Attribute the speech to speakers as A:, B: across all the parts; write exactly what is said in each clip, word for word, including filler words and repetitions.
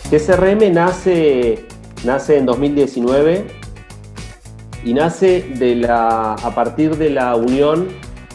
A: G C R M nace, nace en dos mil diecinueve y nace de la, a partir de la unión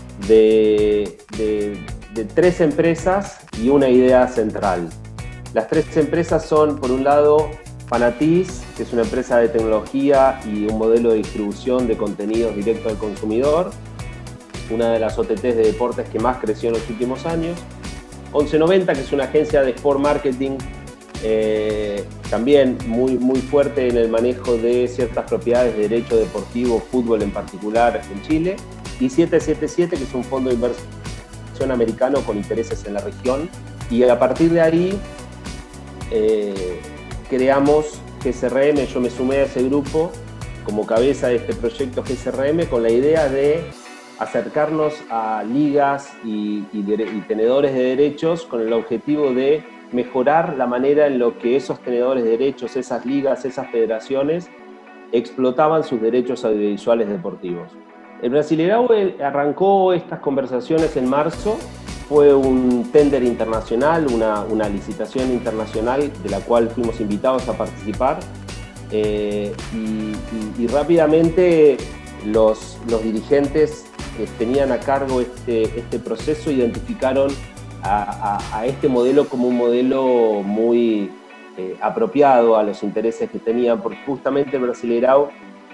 A: de, de, de tres empresas y una idea central. Las tres empresas son, por un lado, Fanatiz, que es una empresa de tecnología y un modelo de distribución de contenidos directo al consumidor, una de las O T Ts de deportes que más creció en los últimos años. once noventa, que es una agencia de sport marketing, eh, también muy, muy fuerte en el manejo de ciertas propiedades de derecho deportivo, fútbol en particular en Chile. Y siete siete siete, que es un fondo de inversión americano con intereses en la región. Y a partir de ahí eh, creamos G C R M, yo me sumé a ese grupo como cabeza de este proyecto G C R M con la idea de acercarnos a ligas y, y, y tenedores de derechos con el objetivo de mejorar la manera en la que esos tenedores de derechos, esas ligas, esas federaciones, explotaban sus derechos audiovisuales deportivos. El Brasileirão arrancó estas conversaciones en marzo, fue un tender internacional, una, una licitación internacional de la cual fuimos invitados a participar eh, y, y, y rápidamente los, los dirigentes que tenían a cargo este, este proceso identificaron a, a, a este modelo como un modelo muy eh, apropiado a los intereses que tenían, porque justamente el Brasileirão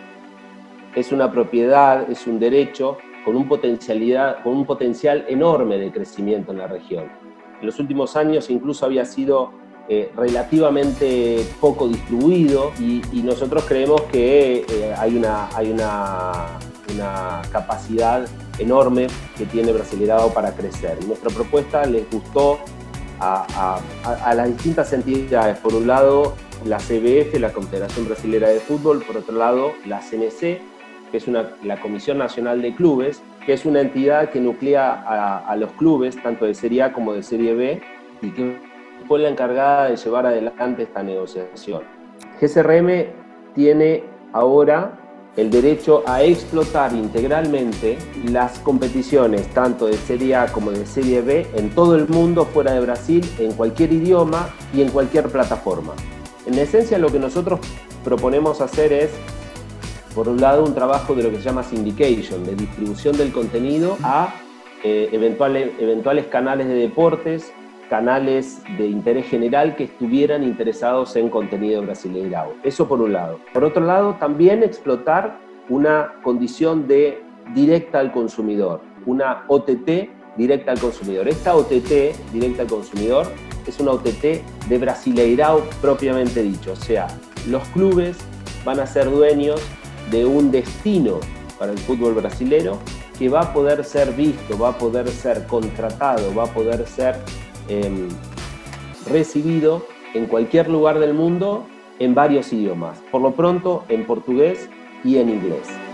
A: es una propiedad, es un derecho con un, potencialidad, con un potencial enorme de crecimiento en la región. En los últimos años incluso había sido eh, relativamente poco distribuido y, y nosotros creemos que eh, hay, una, hay una, una capacidad enorme que tiene Brasileirão para crecer. Y nuestra propuesta les gustó a, a, a las distintas entidades. Por un lado, la C B F, la Confederación Brasilera de Fútbol, por otro lado, la C N C, que es una, la Comisión Nacional de Clubes, que es una entidad que nuclea a, a los clubes, tanto de Serie A como de Serie B, y que fue la encargada de llevar adelante esta negociación. G C R M tiene ahora el derecho a explotar integralmente las competiciones, tanto de Serie A como de Serie B, en todo el mundo, fuera de Brasil, en cualquier idioma y en cualquier plataforma. En esencia, lo que nosotros proponemos hacer es, por un lado, un trabajo de lo que se llama syndication, de distribución del contenido a eh, eventuales, eventuales canales de deportes, canales de interés general que estuvieran interesados en contenido brasileirao. Eso por un lado. Por otro lado, también explotar una condición de directa al consumidor, una O T T directa al consumidor. Esta O T T directa al consumidor es una O T T de Brasileirao propiamente dicho, o sea, los clubes van a ser dueños de un destino para el fútbol brasilero que va a poder ser visto, va a poder ser contratado, va a poder ser eh, recibido en cualquier lugar del mundo en varios idiomas, por lo pronto en portugués y en inglés.